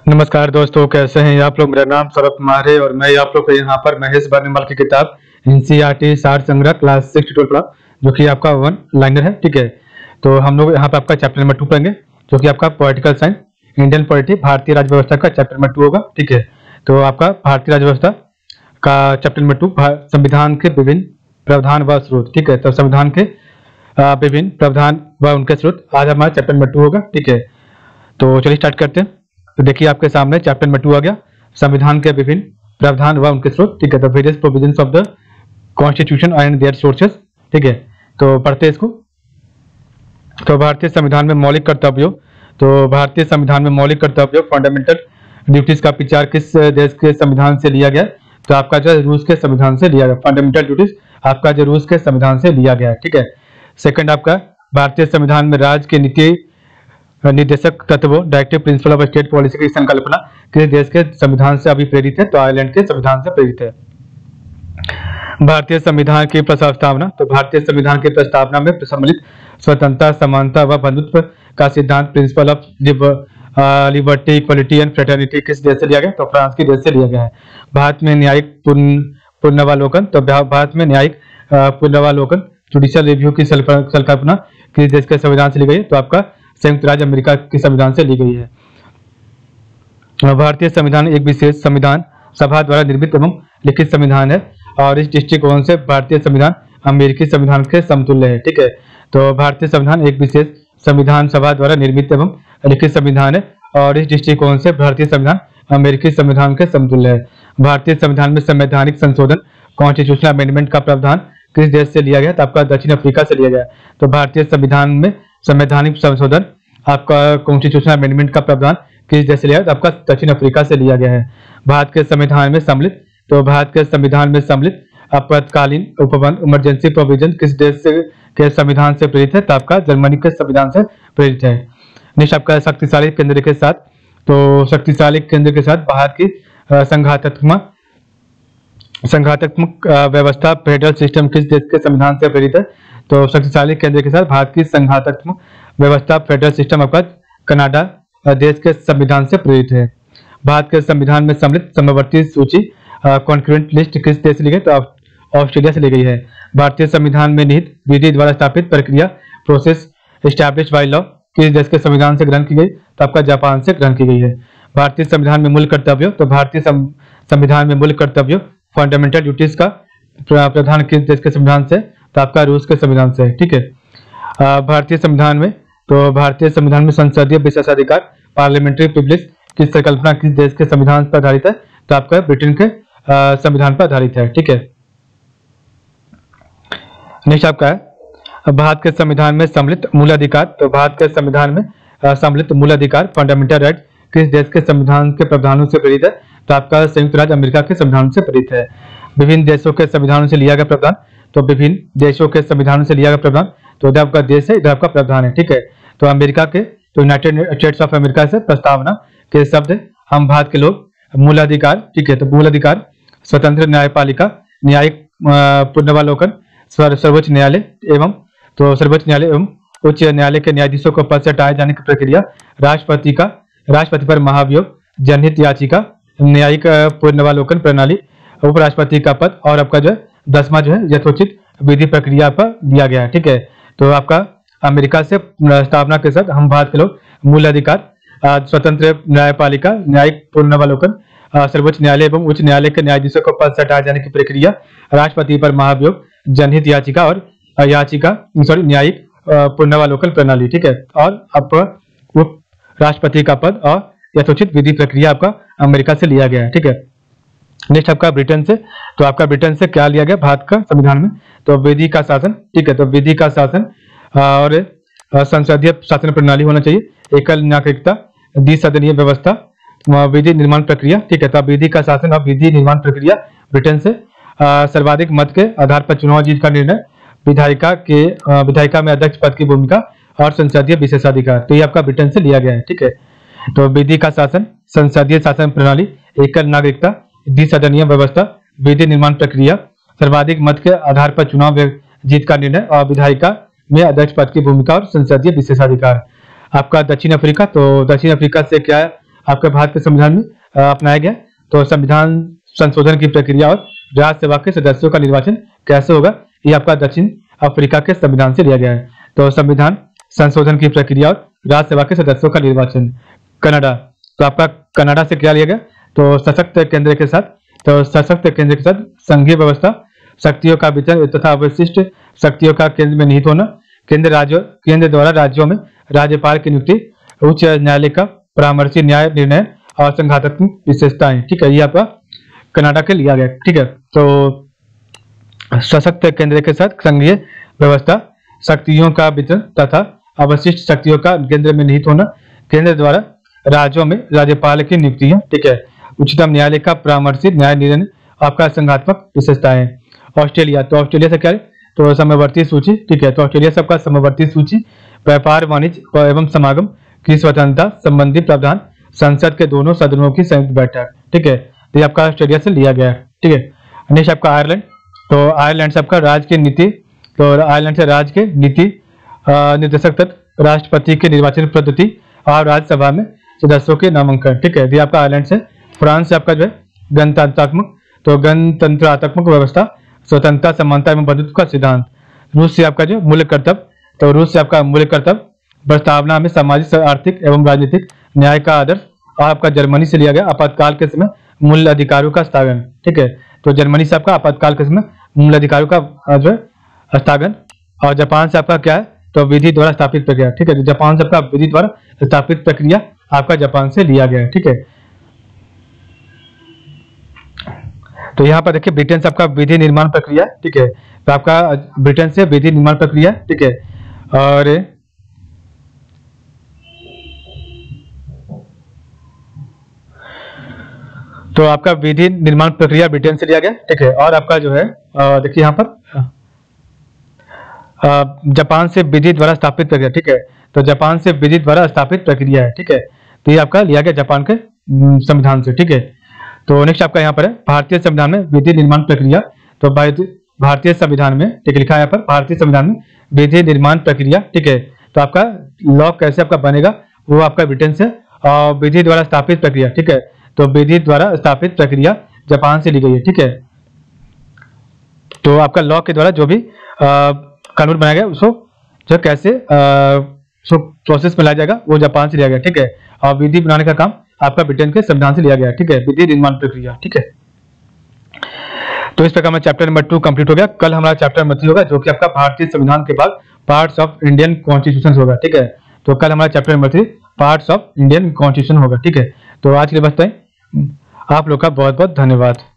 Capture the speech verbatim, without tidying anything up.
नमस्कार दोस्तों, कैसे हैं आप लोग। मेरा नाम सौरभ कुमार है और मैं आप लोग को यहाँ पर महेश बर्नीवाल की किताब एनसीईआरटी सार संग्रह क्लास सिक्स ट्वेल्व पढ़ा, जो कि आपका वन लाइनर है। ठीक है, तो हम लोग यहाँ पे आपका चैप्टर नंबर टू पढ़ेंगे, जो कि आपका पॉलिटिकल साइंस इंडियन पॉलिटी भारतीय राज्य व्यवस्था का चैप्टर नंबर टू होगा। ठीक है, तो आपका भारतीय राज्य व्यवस्था का चैप्टर नंबर टू संविधान के विभिन्न प्रावधान व स्रोत। ठीक है, तो संविधान के विभिन्न प्रावधान व उनके स्रोत आज हमारा चैप्टर नंबर टू होगा। ठीक है, तो चलिए स्टार्ट करते हैं। तो देखिए आपके सामने चैप्टर नंबर टू आ गया, संविधान के विभिन्न प्रावधान व उनके स्रोत। ठीक है, the various provisions of the constitution and their sources. ठीक है, तो पढ़ते हैं इसको। तो भारतीय संविधान में मौलिक कर्तव्यों तो भारतीय संविधान में मौलिक कर्तव्यों फंडामेंटल ड्यूटीज का विचार किस देश के संविधान से लिया गया? तो आपका जो रूस के संविधान से लिया गया। फंडामेंटल ड्यूटीज आपका जो रूस के संविधान से लिया गया है। ठीक है, सेकंड आपका भारतीय संविधान में राज्य के नीति निर्देशक तत्वों directive principle of state policy की संकल्पना किस देश के संविधान से अभिप्रेरित है? तो आयरलैंड के संविधान से प्रेरित है। भारतीय संविधान की प्रस्तावना तो भारतीय संविधान की प्रस्तावना में सम्मिलित स्वतंत्रता, समानता व बंधुत्व का सिद्धांत principle of liberty, equality and fraternity किस देश से लिया गया? तो फ्रांस के देश से लिया गया है। भारत में न्यायिक पुनरावलोकन तो भारत में न्यायिक पुनरावलोकन जुडिशियल रिव्यू की संकल्पना किस देश के संविधान से ली गई है? तो आपका संयुक्त राज्य अमेरिका के संविधान से ली गई है। भारतीय संविधान एक विशेष संविधान सभा द्वारा निर्मित एवं लिखित संविधान है और इस दृष्टिकोण से भारतीय संविधान अमेरिकी संविधान के समतुल्य है। ठीक है, तो भारतीय संविधान एक विशेष संविधान सभा द्वारा निर्मित एवं लिखित संविधान है और इस दृष्टिकोण से भारतीय संविधान अमेरिकी संविधान के समतुल्य है। भारतीय संविधान में संवैधानिक संशोधन कॉन्स्टिट्यूशनल अमेंडमेंट का प्रावधान किस देश से लिया गया? तो आपका दक्षिण अफ्रीका से लिया गया। तो भारतीय संविधान में संवैधानिक संशोधन आपका कॉन्स्टिट्यूशनल अमेंडमेंट का प्रावधान किस देश से लिया? तो आपका दक्षिण अफ्रीका से लिया गया है। भारत के संविधान में सम्मिलित तो भारत के संविधान में सम्मिलित आपातकालीन उपबंध इमरजेंसी प्रोविजन किस देश से के संविधान से प्रेरित है? तो आपका जर्मनी के संविधान से प्रेरित है। नेक्स्ट आपका शक्तिशाली केंद्र के साथ तो शक्तिशाली केंद्र के साथ भारत की संघातात्मक संघातात्मक व्यवस्था फेडरल सिस्टम किस देश के संविधान से प्रेरित है? तो शक्तिशाली केंद्र के साथ भारत की संघातात्मक व्यवस्था फेडरल सिस्टम आपका कनाडा देश के संविधान से प्रेरित है। भारत के संविधान में सम्मिलित समवर्ती सूची कॉन्करेंट लिस्ट किस देश से ली गई? तो ऑस्ट्रेलिया से ली गई है। भारतीय संविधान में निहित विधि द्वारा स्थापित प्रक्रिया प्रोसेस एस्टैब्लिश्ड बाय लॉ किस देश के संविधान से ग्रहण की गई? तो आपका जापान से ग्रहण की गई है। भारतीय संविधान में मूल कर्तव्यों तो भारतीय संविधान में मूल कर्तव्यों फंडामेंटल ड्यूटीज का प्रावधान किस देश के संविधान से? तो आपका रूस के संविधान से। ठीक है, भारतीय संविधान में तो भारतीय संविधान में संसदीय विशेषाधिकार पार्लियामेंट्री प्रिविलेज की संकल्पना किस देश के संविधान पर आधारित है? तो आपका ब्रिटेन के संविधान पर आधारित है। ठीक है, नेक्स्ट आपका है भारत के संविधान में सम्मिलित मूल अधिकार तो भारत के संविधान में सम्मिलित मूल अधिकार फंडामेंटल राइट किस देश के संविधान के प्रावधानों से प्रेरित है? तो आपका संयुक्त राज्य अमेरिका के संविधान से प्रेरित है। विभिन्न देशों के संविधानों से लिया गया प्रावधान तो विभिन्न देशों के संविधानों से लिया गया प्रावधान तो इधर आपका देश है, इधर आपका प्रावधान है। ठीक है, तो अमेरिका के तो यूनाइटेड स्टेट्स ऑफ अमेरिका से प्रस्तावना के शब्द हम भारत के लोग मूल अधिकार। ठीक है, तो मूल अधिकार स्वतंत्र न्यायपालिका न्यायिक पुनरावलोकन सर्वोच्च न्यायालय एवं तो सर्वोच्च न्यायालय एवं उच्च न्यायालय के न्यायाधीशों को पद से हटाए जाने की प्रक्रिया राष्ट्रपति का राष्ट्रपति पर महाभियोग जनहित याचिका न्यायिक पुनरावलोकन प्रणाली उपराष्ट्रपति का पद और आपका जो दसवां जो है यथोचित विधि प्रक्रिया पर दिया गया है। ठीक है, तो आपका अमेरिका से प्रस्तावना के साथ हम भारत के लोग मूल अधिकार स्वतंत्र न्यायपालिका न्यायिक पुनरावलोकन सर्वोच्च न्यायालय एवं उच्च न्यायालय के न्यायाधीशों को पद से हटाए जाने की प्रक्रिया राष्ट्रपति पर महाभियोग जनहित याचिका और याचिका सॉरी न्यायिक पुनरावलोकन प्रणाली। ठीक है, और आपका उप राष्ट्रपति का पद और यथोचित विधि प्रक्रिया आपका अमेरिका से लिया गया है। ठीक है, नेक्स्ट आपका ब्रिटेन से तो आपका ब्रिटेन से क्या लिया गया भारत का संविधान में? तो विधि का शासन। ठीक है, तो विधि का शासन और संसदीय शासन प्रणाली होना चाहिए, एकल नागरिकता, द्विसदनीय व्यवस्था, विधि निर्माण प्रक्रिया। ठीक है, तो विधि का शासन और विधि निर्माण प्रक्रिया ब्रिटेन से सर्वाधिक मत के आधार पर चुनाव जीत का निर्णय, विधायिका के विधायिका में अध्यक्ष पद की भूमिका और संसदीय विशेषाधिकार तो ये आपका ब्रिटेन से लिया गया है। ठीक है, तो विधि का शासन, संसदीय शासन प्रणाली, एकल नागरिकता, द्विसदनीय व्यवस्था, विधि निर्माण प्रक्रिया, सर्वाधिक मत के आधार पर चुनाव जीत का निर्णय और विधायिका में अध्यक्ष पद की भूमिका और संसदीय विशेषाधिकार। आपका दक्षिण अफ्रीका तो दक्षिण अफ्रीका से क्या आपके भारत के संविधान में अ, अपनाया गया। तो संविधान संशोधन की प्रक्रिया और राज्यसभा के सदस्यों का निर्वाचन कैसे होगा, ये आपका दक्षिण अफ्रीका के संविधान से लिया गया है। तो संविधान संशोधन की प्रक्रिया और राज्यसभा के सदस्यों का निर्वाचन। कनाडा, तो आपका कनाडा से क्या लिया गया, तो सशक्त केंद्र के साथ, तो सशक्त केंद्र के साथ संघीय व्यवस्था, शक्तियों का वितरण तथा अवशिष्ट शक्तियों का केंद्र में निहित होना, केंद्र राज्यों केंद्र द्वारा राज्यों में राज्यपाल की नियुक्ति, उच्च न्यायालय का परामर्शी न्याय निर्णय और संघातात्मक विशेषताएं। ठीक है, ये आपका कनाडा के लिया गया। ठीक है, तो सशक्त केंद्र के साथ संघीय व्यवस्था, शक्तियों का वितरण तथा अवशिष्ट शक्तियों का केंद्र में निहित होना, केंद्र द्वारा राज्यों में राज्यपाल की नियुक्ति है। ठीक है, उच्चतम न्यायालय का परामर्शी न्याय निर्णय, आपका संघात्मक विशेषताएं। ऑस्ट्रेलिया, तो ऑस्ट्रेलिया से क्या है, तो समवर्ती सूची। ठीक है, तो ऑस्ट्रेलिया से आपका समवर्ती सूची, व्यापार वाणिज्य एवं समागम की स्वतंत्रता संबंधी प्रावधान, संसद के दोनों सदनों की संयुक्त बैठक। ठीक है, तो ये आपका ऑस्ट्रेलिया से लिया गया है। ठीक है, नेक्स्ट आपका आयरलैंड, तो आयरलैंड से आपका राज्य की नीति, तो आयरलैंड से राज्य के नीति निर्देशक तत्व, राष्ट्रपति के निर्वाचन पद्धति और राज्यसभा में सदस्यों के नामांकन। ठीक है, ये आपका आयरलैंड से। फ्रांस से आपका जो है गणतंत्रात्मक, तो गणतंत्रात्मक व्यवस्था, स्वतंत्रता, समानता एवं बंधुत्व का सिद्धांत। रूस से आपका जो मूल्य कर्तव्य, तो रूस से आपका मूल्य कर्तव्य, प्रस्तावना में सामाजिक, आर्थिक एवं राजनीतिक न्याय का आदर्श। और आपका जर्मनी से लिया गया आपातकाल के समय मूल अधिकारों का स्थगन। ठीक है, तो जर्मनी से आपका आपातकाल के समय मूल अधिकारों का जो है स्थगन। और जापान से आपका क्या है, तो विधि द्वारा स्थापित प्रक्रिया। ठीक है, जापान से आपका विधि द्वारा स्थापित प्रक्रिया आपका जापान से लिया गया है। ठीक है, तो यहाँ पर देखिए ब्रिटेन से आपका विधि निर्माण प्रक्रिया। ठीक है, तो आपका ब्रिटेन से विधि निर्माण प्रक्रिया। ठीक है, और तो आपका विधि निर्माण प्रक्रिया ब्रिटेन से लिया गया। ठीक है, और आपका जो है देखिए यहाँ पर जापान से विधि द्वारा स्थापित प्रक्रिया। ठीक है, तो जापान से विधि द्वारा स्थापित प्रक्रिया है। ठीक है, तो ये आपका लिया गया जापान के संविधान से। ठीक है, तो नेक्स्ट आपका यहाँ पर है भारतीय संविधान में विधि निर्माण प्रक्रिया। तो भारतीय संविधान में, ठीक लिखा है यहाँ पर, भारतीय संविधान में विधि निर्माण प्रक्रिया। ठीक है, तो आपका लॉ कैसे आपका बनेगा, वो आपका ब्रिटेन से, और विधि द्वारा स्थापित प्रक्रिया। ठीक है, तो विधि द्वारा स्थापित प्रक्रिया जापान से ली गई है। ठीक है, तो आपका लॉ के द्वारा जो भी कानून बनाया गया उसको जो कैसे प्रोसेस में लाया जाएगा वो जापान से लिया गया। ठीक है, और विधि बनाने का काम आपका ब्रिटेन के संविधान से लिया गया। ठीक है, विधि निर्माण प्रक्रिया। ठीक है, तो इस प्रकार में चैप्टर नंबर टू कंप्लीट हो गया। कल हमारा चैप्टर नंबर थ्री होगा जो कि आपका भारतीय संविधान के बाद पार्ट्स ऑफ इंडियन कॉन्स्टिट्यूशन होगा। ठीक है, तो कल हमारा chapter number three parts of Indian constitution होगा। ठीक है, तो आज के लिए बस इतना ही। आप लोग का बहुत बहुत धन्यवाद।